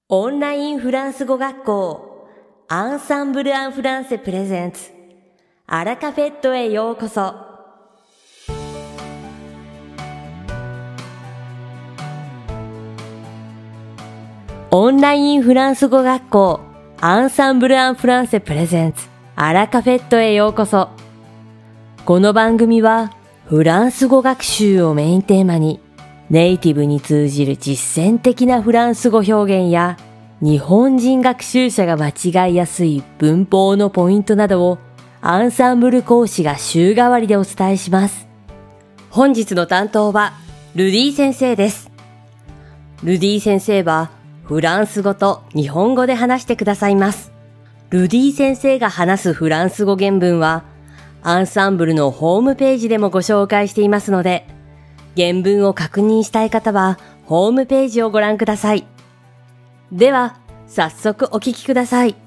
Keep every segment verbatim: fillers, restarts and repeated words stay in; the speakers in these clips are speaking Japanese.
オンラインフランス語学校アンサンブル・アン・フランセプレゼンツアラカフェットへようこそ。オンラインフランス語学校アンサンブル・アン・フランセプレゼンツアラカフェットへようこそ。この番組はフランス語学習をメインテーマにネイティブに通じる実践的なフランス語表現や日本人学習者が間違いやすい文法のポイントなどをアンサンブル講師が週替わりでお伝えします。本日の担当はルディ先生です。ルディ先生はフランス語と日本語で話してくださいます。ルディ先生が話すフランス語原文はアンサンブルのホームページでもご紹介していますので、原文を確認したい方はホームページをご覧ください。では、早速お聞きください。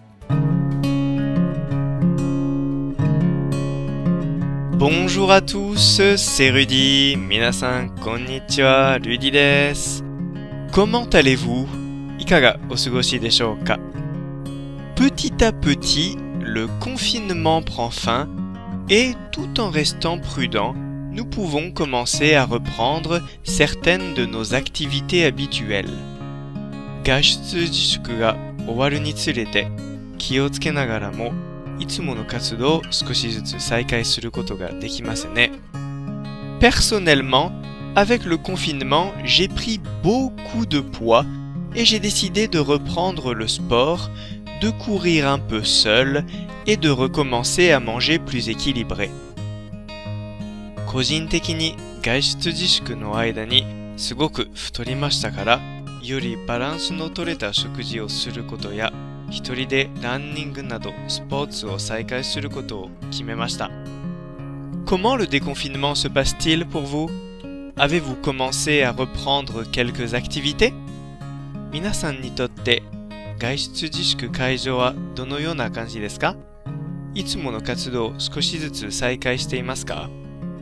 Bonjour à tous, c'est Rudy. 皆さん、こんにちは、Rudy です。Comment allez-vous? いかがお過ごしでしょうか? Petit à petit, le confinement prend fin et tout en restant prudent,nous pouvons commencer à reprendre certaines de nos activités habituelles. 外出自粛が終わるにつれて気をつけながらもいつもの活動を少しずつ再開することができますね。Personnellement, avec le confinement, j'ai pris beaucoup de poids et j'ai décidé de reprendre le sport, de courir un peu seul et de recommencer à manger plus équilibré.個人的に外出自粛の間にすごく太りましたから、よりバランスの取れた食事をすることや、一人でランニングなどスポーツを再開することを決めました。Comment le déconfinement se passe-t-il pour vous? Avez-vous commencé à reprendre quelques activités? 皆さんにとって外出自粛解除はどのような感じですか？いつもの活動を少しずつ再開していますか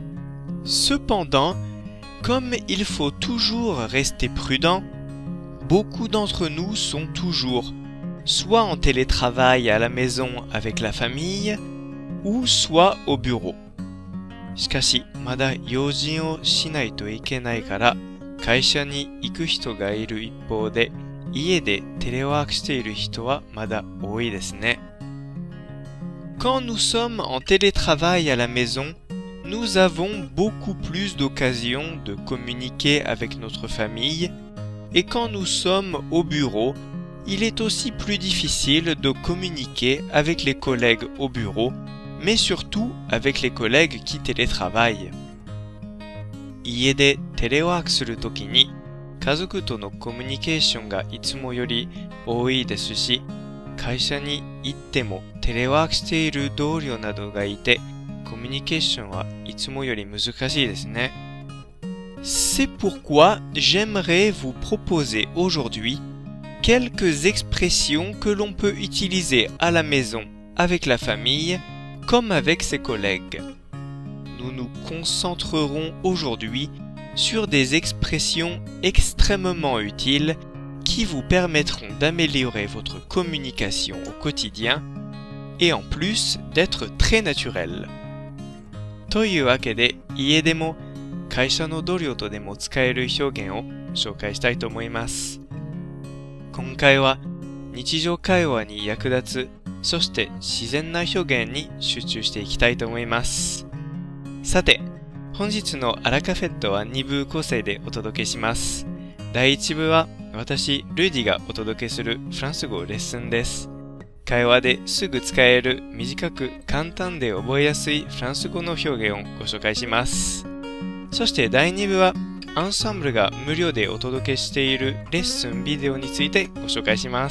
？Cependant, comme il faut toujours rester prudent, beaucoup d'entre nous sont toujours soit en télétravail à la maison avec la famille, ou soit au bureau. しかし、まだ用心をしないといけないから、会社に行く人がいる一方で、家でテレワークしている人はまだ多いですね。Quand nous sommes en télétravail à la maison,Nous avons beaucoup plus d'occasions de communiquer avec notre famille et quand nous sommes au bureau, il est aussi plus difficile de communiquer avec les collègues au bureau, mais surtout avec les collègues qui télétravaillent. 家でテレワークするときに家族とのコミュニケーションがいつもより多いですし、会社に行ってもテレワークしている同僚などがいて、コミュニケーションはいつもより難しいですね。C'est pourquoi j'aimerais vous proposer aujourd'hui quelques expressions que l'on peut utiliser à la maison avec la famille comme avec ses collègues. Nous nous concentrerons aujourd'hui sur des expressions extrêmement utiles qui vous permettront d'améliorer votre communication au quotidien et en plus d'être très naturel.というわけで、家でも会社の同僚とでも使える表現を紹介したいと思います。今回は日常会話に役立つ、そして自然な表現に集中していきたいと思います。さて、本日のアラカフェットはに部構成でお届けします。だいいち部は私、ルディがお届けするフランス語レッスンです。会話ですぐ使える短く簡単で覚えやすいフランス語の表現をご紹介します。そしてだいに部はアンサンブルが無料でお届けしているレッスンビデオについてご紹介します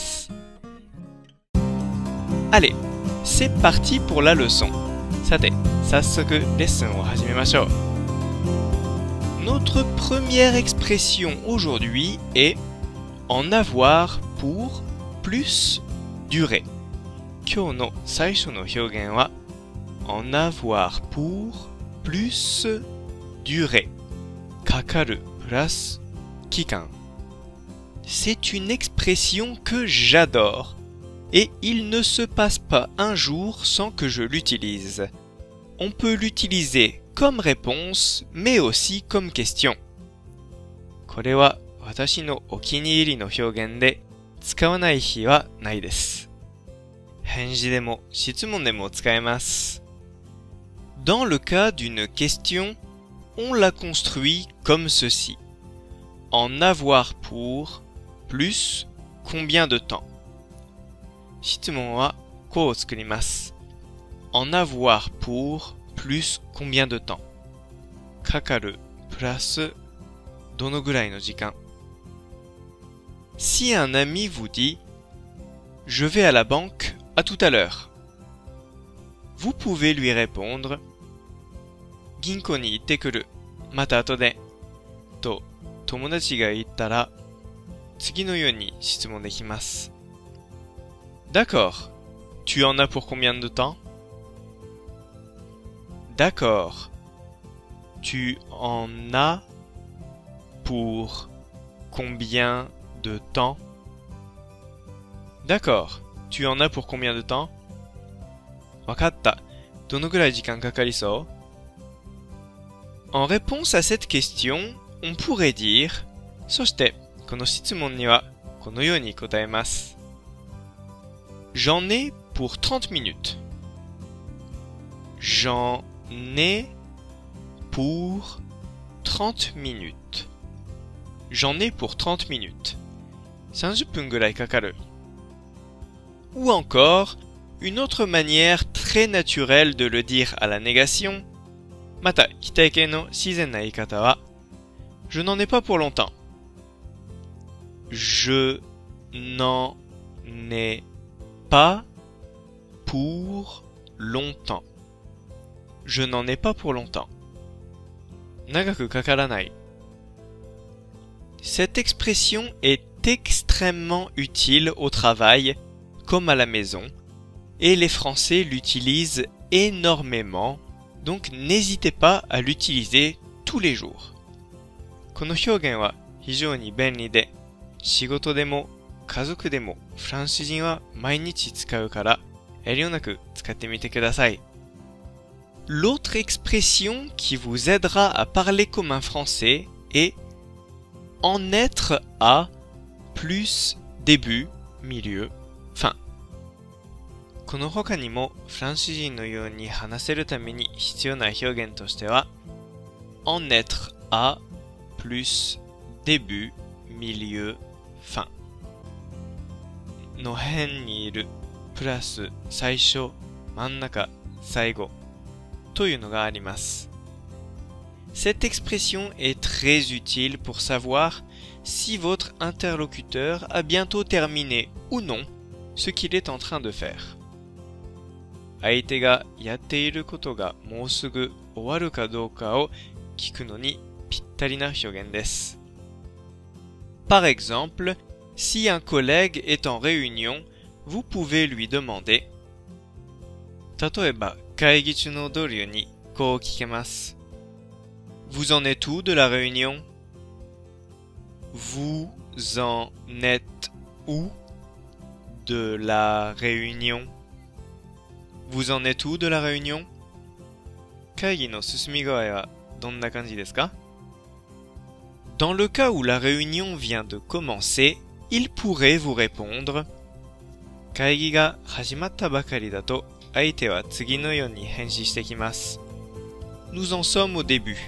。Allez, c'est parti pour la leçon. さて、早速レッスンを始めましょう。Notre première expression aujourd'hui est en avoir pour plus durer.今日の最初の表現は en avoir pour plus durer かかるプラス期間 c'est une expression que j'adore et il ne se passe pas un jour sans que je l'utilise. On peut l'utiliser comme réponse, mais aussi comme question. これは私のお気に入りの表現で使わない日はないです。返事でも質問でも使えます。Dans le cas d'une question, on la construit comme ceci. En avoir pour plus combien de temps. 質問はこう作ります。En avoir pour plus combien de temps. かかるプラスどのぐらいの時間。Si un ami vous dit « Je vais à la banque à tout à l'heure », vous pouvez lui répondre «銀行に行ってくる。また後で。」と友達が言ったら次のように質問できます。D'accord. Tu en as pour combien de temps? D'accord. Tu en as pour combien de temps? D'accord. Tu en as pour combien de temps? わかった。どのぐらい時間かかりそう？ En réponse à cette question, on pourrait dire そしてこの質問にはこのように答えます。J'en ai pour trente minutes. J'en ai pour trente minutes. J'en ai pour trente minutes. さんじゅっぷんぐらいかかる。Ou encore, une autre manière très naturelle de le dire à la négation. また、否定形の自然な言い方は、Je n'en ai pas pour longtemps. Je n'en ai pas pour longtemps. Je n'en ai pas pour longtemps. 長くかからない。Cette expression est extrêmement utile au travail comme à la maison et les Français l'utilisent énormément, donc n'hésitez pas à l'utiliser tous les jours. この表現は非常に便利で、仕事でも家族でもフランス人は毎日使うから遠慮なく使ってみてください。L'autre expression qui vous aidera à parler comme un français est en être à plus début, milieu, fin. この他にもフランス人のように話せるために必要な表現としては en être à plus début, milieu, fin の辺にいるプラス最初、真ん中、最後というのがあります。Cette expression est très utile pour savoir si votre interlocuteur a bientôt terminé ou non ce qu'il est en train de faire. 相手がやっていることがもうすぐ終わるかどうかを聞くのにぴったりな表現です。Par exemple, si un collègue est en réunion, vous pouvez lui demander 例えば会議中の同僚にこう聞けます。Vous en êtes où de la réunion? Vous en êtes où de la réunion? Vous en êtes où de la réunion? 会議の進み具合はどんな感じですか? Dans le cas où la réunion vient de commencer, il pourrait vous répondre 会議が始まったばかりだと相手は次のように返信してきます。Nous en sommes au début.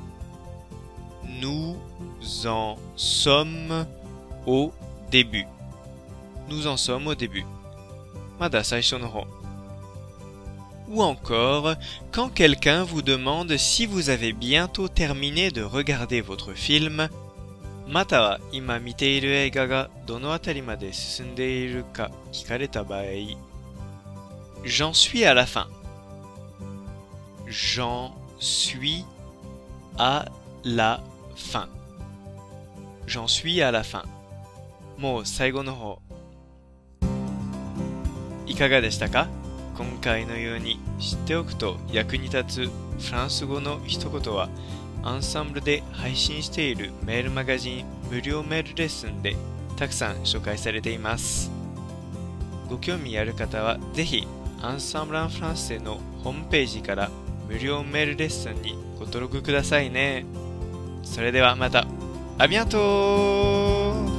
Nous en sommes au début. Nous en sommes au début. まだ最初の方。Ou encore, quand quelqu'un vous demande si vous avez bientôt terminé de regarder votre film, または今見ている映画がどのあたりまで進んでいるか聞かれた場合、J'en suis à la fin. J'en suis à la fin. J'en suis à la fin. もう最後の方。いかがでしたか？今回のように知っておくと役に立つフランス語の一言はアンサンブルで配信しているメールマガジン無料メールレッスンでたくさん紹介されています。ご興味ある方はぜひアンサンブル・アン・フランセのホームページから無料メールレッスンにご登録くださいね。それではまた。アビアントー。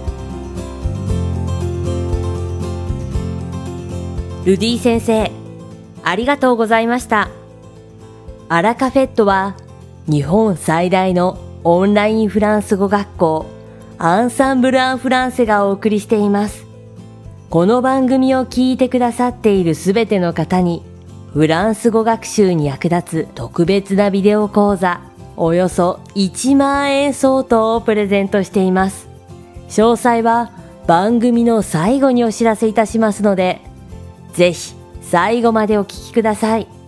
ルディ先生、ありがとうございました。アラカフェットは日本最大のオンラインフランス語学校アンサンブル・アン・フランセがお送りしています。この番組を聞いてくださっているすべての方にフランス語学習に役立つ特別なビデオ講座およそいちまんえん相当をプレゼントしています。詳細は番組の最後にお知らせいたしますので、ぜひ最後までお聞きください。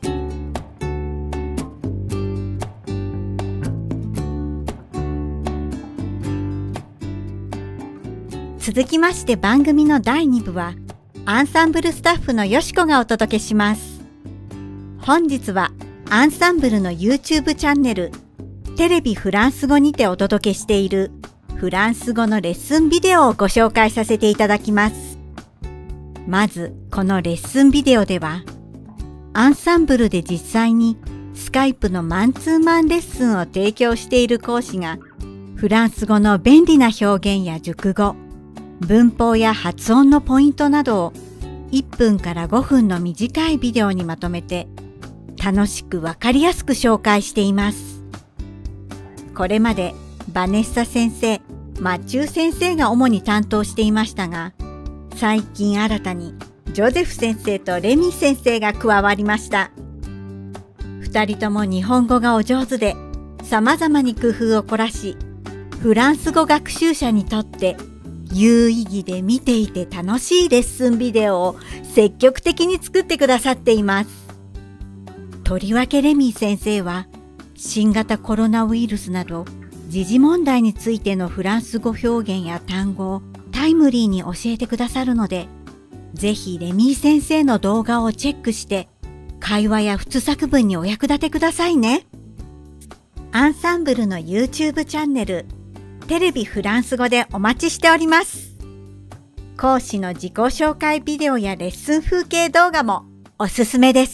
続きまして番組のだいに部はアンサンブルスタッフのよしこがお届けします。本日はアンサンブルの YouTube チャンネルテレビフランス語にてお届けしているフランス語のレッスンビデオをご紹介させていただきます。まずこのレッスンビデオではアンサンブルで実際にスカイプのマンツーマンレッスンを提供している講師がフランス語の便利な表現や熟語、文法や発音のポイントなどをいっぷんからごふんの短いビデオにまとめて楽しくわかりやすく紹介しています。これまでバネッサ先生、マッチュー先生が主に担当していましたが、最近新たにジョゼフ先生とレミ先生が加わりました。二人とも日本語がお上手で様々に工夫を凝らし、フランス語学習者にとって有意義で見ていて楽しいレッスンビデオを積極的に作ってくださっています。とりわけレミー先生は新型コロナウイルスなど時事問題についてのフランス語表現や単語をタイムリーに教えてくださるので、ぜひレミー先生の動画をチェックして会話や普作文にお役立てくださいね。アンサンブルの YouTube チャンネルテレビフランス語でお待ちしております。講師の自己紹介ビデオやレッスン風景動画もおすすめです。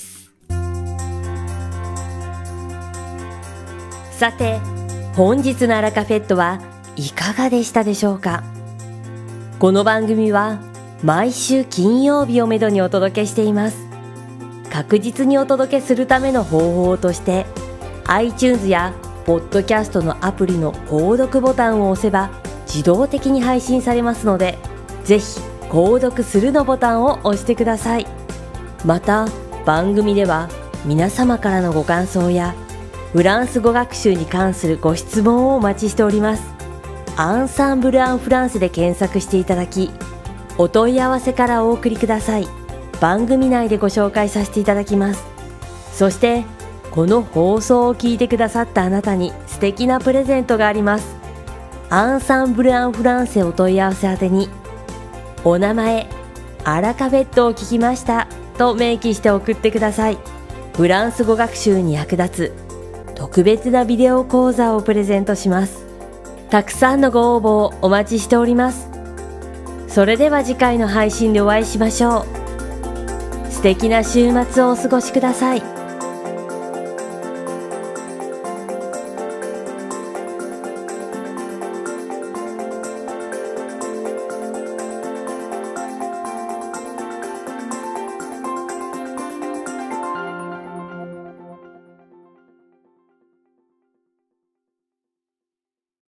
さて、本日のアラカフェットはいかがでしたでしょうか。この番組は毎週金曜日をめどにお届けしています。確実にお届けするための方法として iTunes やポッドキャストのアプリの購読ボタンを押せば自動的に配信されますので、ぜひ購読するのボタンを押してください。また番組では皆様からのご感想やフランス語学習に関するご質問をお待ちしております。アンサンブル・アン・フランスで検索していただき、お問い合わせからお送りください。番組内でご紹介させていただきます。そしてこの放送を聞いてくださったあなたに素敵なプレゼントがあります。アンサンブル・アン・フランセお問い合わせ宛てに、お名前、アラカフェットを聞きましたと明記して送ってください。フランス語学習に役立つ特別なビデオ講座をプレゼントします。たくさんのご応募をお待ちしております。それでは次回の配信でお会いしましょう。素敵な週末をお過ごしください。